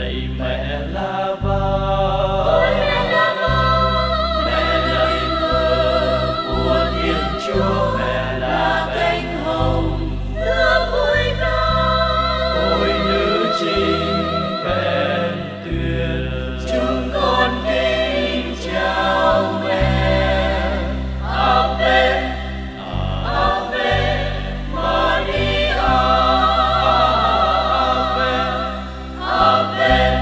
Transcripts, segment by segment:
lạy mẹ La Vang, mẹ là đền thờ của Thiên Chúa, mẹ là cánh hồng giữa bụi cỏ, ôi nữ trinh vẹn tuyệt, chúng con kính chào mẹ. Ave, Ave Maria, Ave,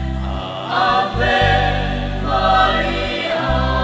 Ave Maria.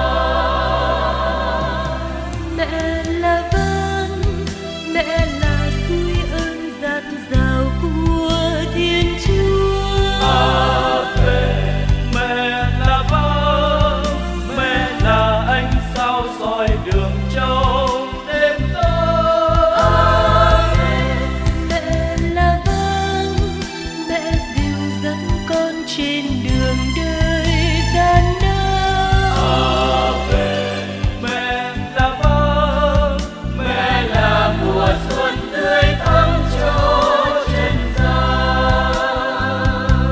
Mẹ là vang, mẹ là suối ơn dạt dào của Thiên Chúa. Ave, mẹ là vang, mẹ là ánh sao soi đường trong đêm tối. Ave, mẹ là vang, mẹ dìu dắt con trên đường đời gian nan. Ave, mẹ là vang, mẹ là mùa xuân tươi thắm cho trên gian.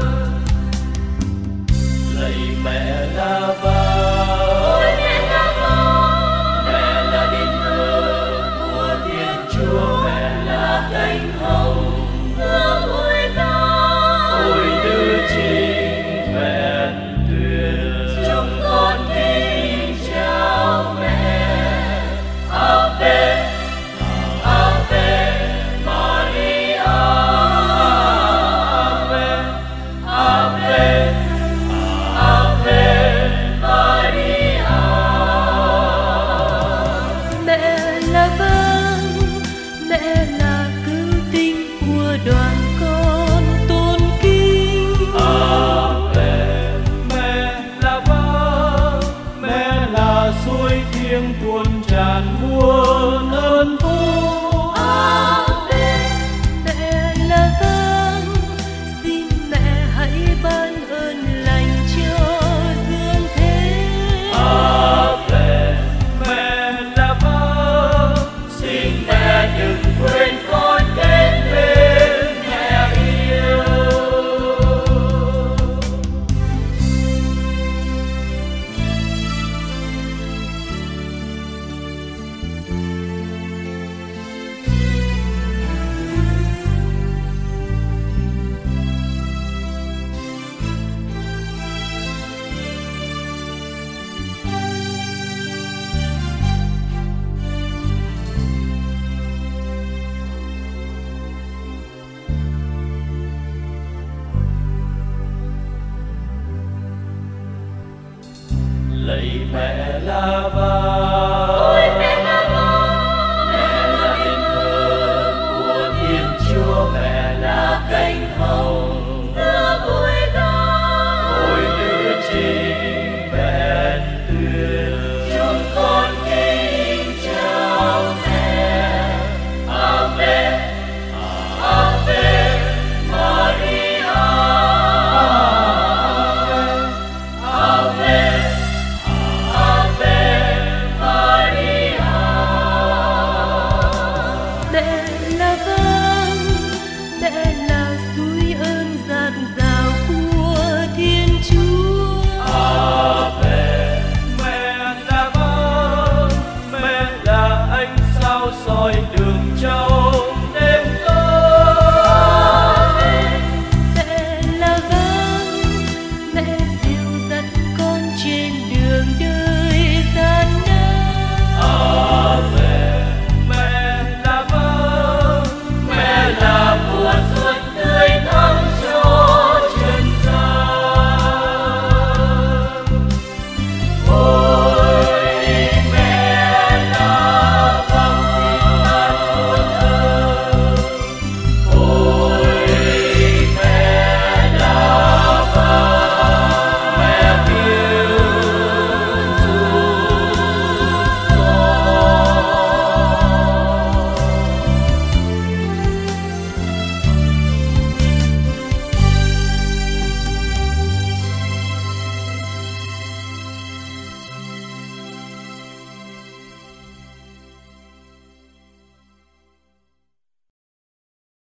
Lạy mẹ La Vang, mẹ là đền thờ của Thiên Chúa, mẹ là cánh hồng giữa bụi cỏ, ôi nữ trinh vẹn tuyệt, chúng con kính chào mẹ. Ave, Ave Maria, Ave, Ave, Ave Maria. Mẹ là vang, mẹ là cứu tinh của đoàn con tôn kính. Ave, mẹ là vang, mẹ là suối thiêng cuồn tràn muôn ơn phúc. Ave, mẹ là vang, xin mẹ hãy ban ơn lành cho dương thế. Ave, mẹ là vang, xin mẹ đừng quên con đến bên mẹ yêu. Lạy mẹ La Vang,